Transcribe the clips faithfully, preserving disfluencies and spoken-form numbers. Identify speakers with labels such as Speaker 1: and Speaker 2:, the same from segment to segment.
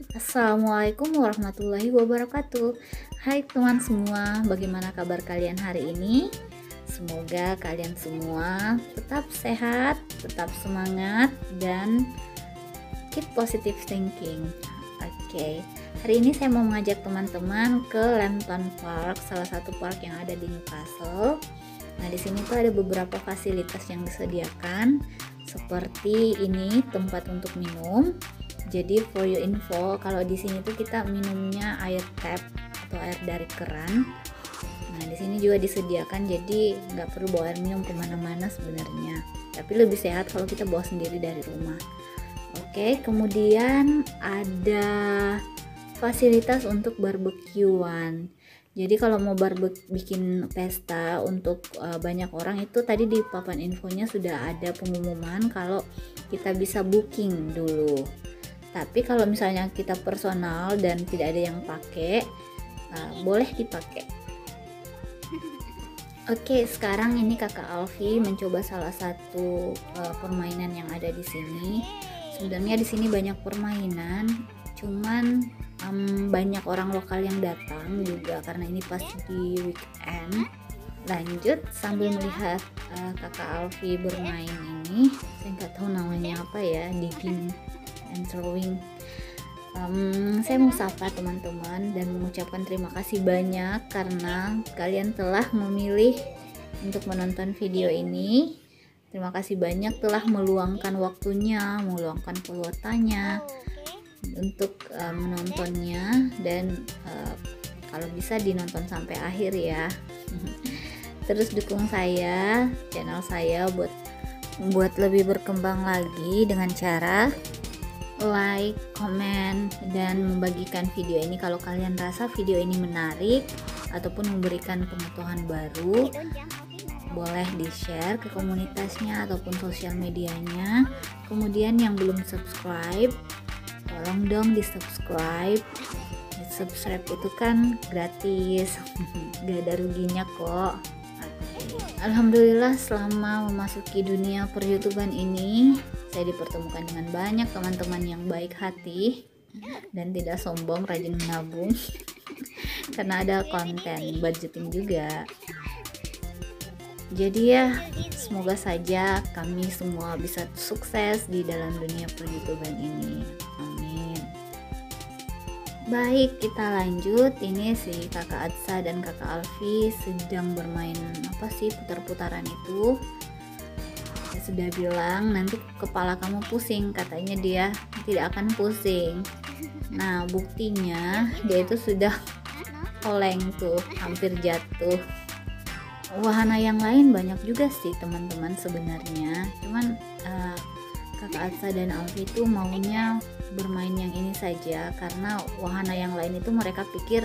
Speaker 1: Assalamualaikum warahmatullahi wabarakatuh. Hai teman semua, bagaimana kabar kalian hari ini? Semoga kalian semua tetap sehat, tetap semangat, dan keep positive thinking. Oke, hari ini saya mau mengajak teman-teman ke Lambton Park, salah satu park yang ada di Newcastle. Nah, di sini tuh ada beberapa fasilitas yang disediakan, seperti ini tempat untuk minum. Jadi for your info, kalau di sini tuh kita minumnya air tap atau air dari keran. Nah, di sini juga disediakan, jadi nggak perlu bawa air minum kemana-mana sebenarnya. Tapi lebih sehat kalau kita bawa sendiri dari rumah. Oke, kemudian ada fasilitas untuk barbekyuan. Jadi kalau mau barbecue bikin pesta untuk uh, banyak orang, itu tadi di papan infonya sudah ada pengumuman kalau kita bisa booking dulu. Tapi kalau misalnya kita personal dan tidak ada yang pakai, uh, boleh dipakai. Oke, sekarang ini Kakak Alfi mencoba salah satu uh, permainan yang ada di sini. Sebenarnya di sini banyak permainan, cuman um, banyak orang lokal yang datang juga karena ini pas di weekend. Lanjut sambil melihat uh, Kakak Alfi bermain ini, saya nggak tahu namanya apa ya, digging and throwing. Um, saya mau sapa teman-teman dan mengucapkan terima kasih banyak karena kalian telah memilih untuk menonton video ini. Terima kasih banyak telah meluangkan waktunya, meluangkan kuotanya untuk uh, menontonnya, dan uh, kalau bisa dinonton sampai akhir ya. Terus dukung saya, channel saya buat membuat lebih berkembang lagi dengan cara like, komen, dan membagikan video ini kalau kalian rasa video ini menarik ataupun memberikan pengetahuan baru. Boleh di-share ke komunitasnya ataupun sosial medianya. Kemudian yang belum subscribe, tolong dong di-subscribe. Di-subscribe itu kan gratis, gak ada ruginya kok. Alhamdulillah, selama memasuki dunia per-YouTuban ini, saya dipertemukan dengan banyak teman-teman yang baik hati dan tidak sombong, rajin menabung karena ada konten budgeting juga. Jadi ya, semoga saja kami semua bisa sukses di dalam dunia per-YouTuban ini. Amin. Baik, kita lanjut. Ini si Kakak Adsa dan Kakak Alfi sedang bermain apa sih, putar-putaran itu. Saya sudah bilang nanti kepala kamu pusing, katanya dia tidak akan pusing. Nah, buktinya dia itu sudah oleng tuh, hampir jatuh. Wahana yang lain banyak juga sih teman-teman sebenarnya, cuman uh, Kakak Adsa dan Alfi itu maunya bermain yang ini saja karena wahana yang lain itu mereka pikir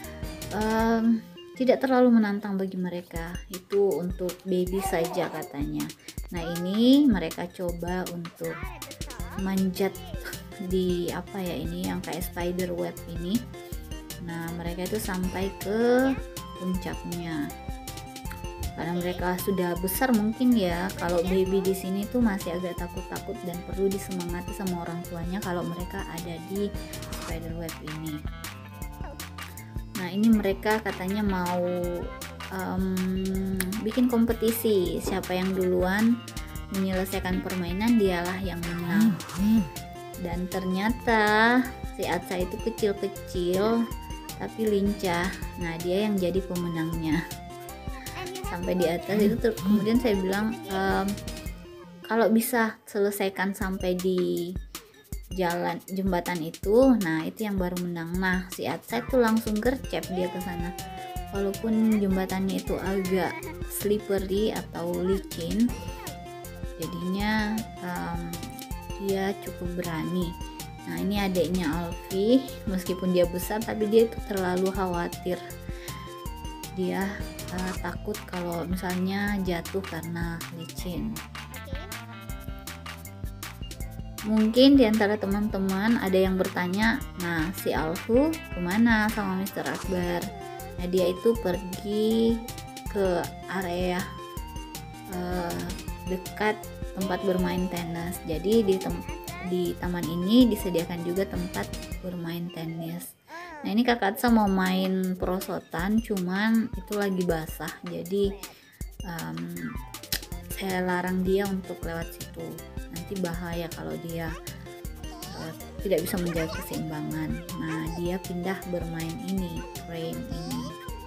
Speaker 1: um, tidak terlalu menantang bagi mereka, itu untuk baby saja katanya. Nah, ini mereka coba untuk manjat di apa ya, ini yang kayak spider web ini. Nah, mereka itu sampai ke puncaknya karena mereka sudah besar mungkin ya. Kalau baby di sini tuh masih agak takut-takut dan perlu disemangati sama orang tuanya kalau mereka ada di spider web ini. Nah, ini mereka katanya mau um, bikin kompetisi, siapa yang duluan menyelesaikan permainan dialah yang menang. Dan ternyata si Adsa itu kecil-kecil tapi lincah. Nah, dia yang jadi pemenangnya sampai di atas itu. Ter- kemudian saya bilang ehm, kalau bisa selesaikan sampai di jalan jembatan itu, nah itu yang baru menang. Nah, si Adsa itu langsung gercep dia ke sana, walaupun jembatannya itu agak slippery atau licin, jadinya um, dia cukup berani. Nah, ini adiknya Alfi, meskipun dia besar tapi dia itu terlalu khawatir. Dia uh, takut kalau misalnya jatuh karena licin. Mungkin diantara teman-teman ada yang bertanya, nah si Alfu kemana sama mister Akbar? Nah, dia itu pergi ke area uh, dekat tempat bermain tenis. Jadi di tem di taman ini disediakan juga tempat bermain tenis. Nah ini kakak Atsa mau main perosotan, cuman itu lagi basah, jadi um, saya larang dia untuk lewat situ. Nanti bahaya kalau dia uh, tidak bisa menjaga keseimbangan. Nah dia pindah bermain ini, frame ini.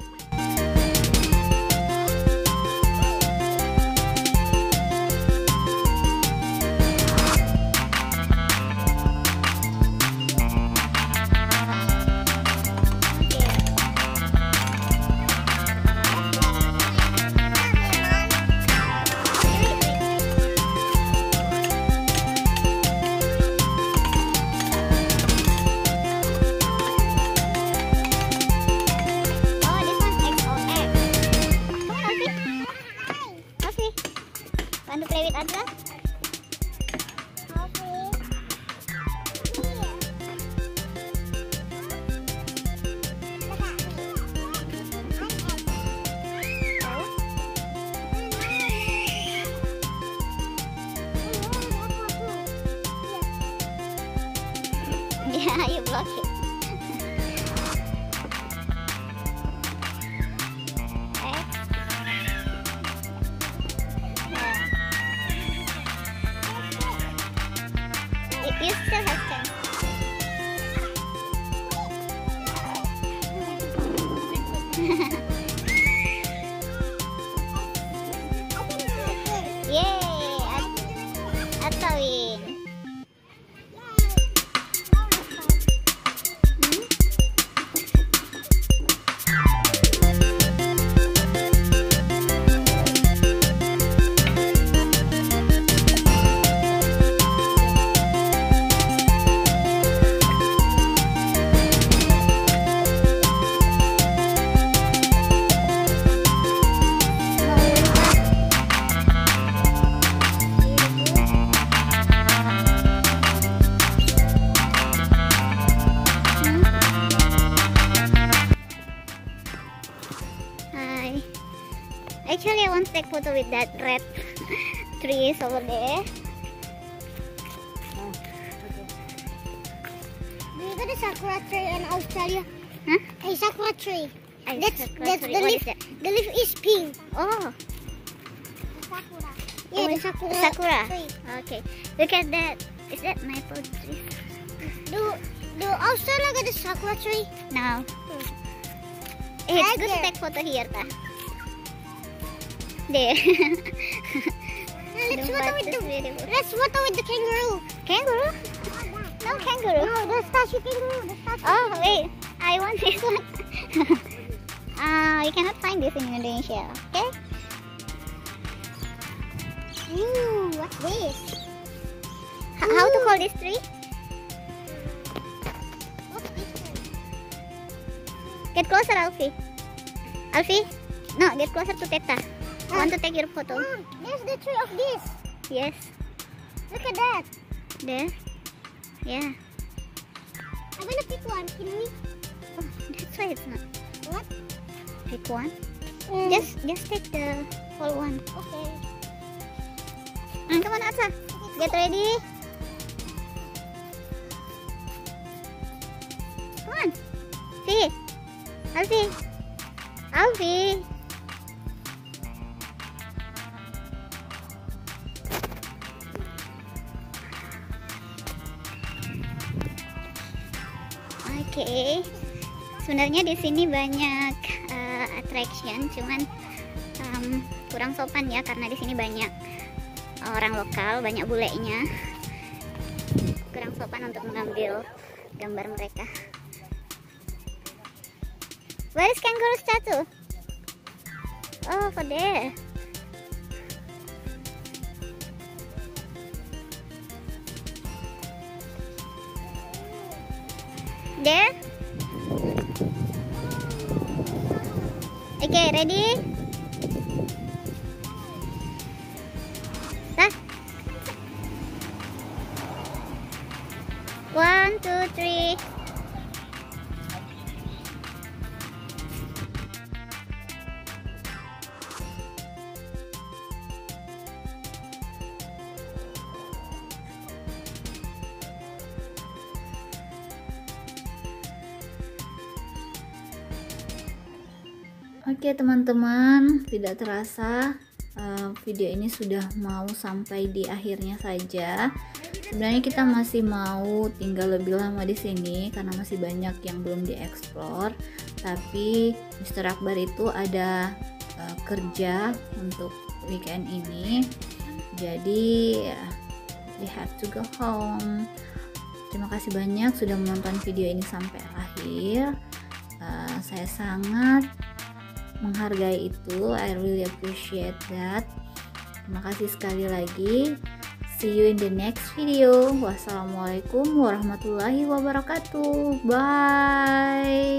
Speaker 2: Want to play with Adra? Yeah, you block it. You still have chance. Yay! Atsa win. Actually, I want to take photo with that red trees over there.
Speaker 3: Oh, okay. Do you got a sakura tree in Australia?
Speaker 2: Huh?
Speaker 3: A sakura tree.
Speaker 2: A
Speaker 3: that's
Speaker 2: sakura
Speaker 3: that's
Speaker 2: tree.
Speaker 3: the
Speaker 2: What
Speaker 3: leaf.
Speaker 2: is that?
Speaker 3: The leaf is pink.
Speaker 2: Oh,
Speaker 3: Sakura.
Speaker 2: oh,
Speaker 3: Yeah, the sakura.
Speaker 2: sakura.
Speaker 3: Tree.
Speaker 2: Okay, look at that. Is that maple tree?
Speaker 3: Do do Australia got a sakura tree?
Speaker 2: No.
Speaker 3: Hmm.
Speaker 2: Eh, it's good to
Speaker 3: Tiger.
Speaker 2: take photo here, ta. There.
Speaker 3: Now let's
Speaker 2: The
Speaker 3: photo
Speaker 2: butt
Speaker 3: with
Speaker 2: is
Speaker 3: the
Speaker 2: beautiful.
Speaker 3: let's photo with the kangaroo.
Speaker 2: Kangaroo? No kangaroo.
Speaker 3: No, the statue kangaroo. The statue.
Speaker 2: Oh wait, I want this one. Ah, you cannot find this in Indonesia. Okay.
Speaker 3: Ooh, what's this?
Speaker 2: H- how to call this tree?
Speaker 3: What's this tree?
Speaker 2: Get closer, Alfie. Alfie? No, get closer to Teta. I want to take your photo.
Speaker 3: Mom, there's the tree of this.
Speaker 2: Yes.
Speaker 3: Look at that.
Speaker 2: There. Yeah.
Speaker 3: I'm gonna pick one. Can we?
Speaker 2: Oh, that's why it's not.
Speaker 3: What?
Speaker 2: Pick one.
Speaker 3: Mm.
Speaker 2: Just, just take the whole one.
Speaker 3: Okay.
Speaker 2: Mm, come on, Atsa. Get ready. Come on. See. Alfie. Alfie. Oke. Okay. Sebenarnya di sini banyak uh, attraction, cuman um, kurang sopan ya karena di sini banyak orang lokal, banyak bulenya. Kurang sopan untuk mengambil gambar mereka. Where is kangaroo statue? Oh, over there. There. Okay, ready? Start. One, two, three.
Speaker 1: Oke teman-teman, tidak terasa uh, video ini sudah mau sampai di akhirnya saja. Sebenarnya kita masih mau tinggal lebih lama di sini karena masih banyak yang belum dieksplor. Tapi mister Akbar itu ada uh, kerja untuk weekend ini, jadi uh, we have to go home. Terima kasih banyak sudah menonton video ini sampai akhir. Uh, saya sangat menghargai itu. I really appreciate that. Terima kasih sekali lagi. See you in the next video. Wassalamualaikum warahmatullahi wabarakatuh. Bye.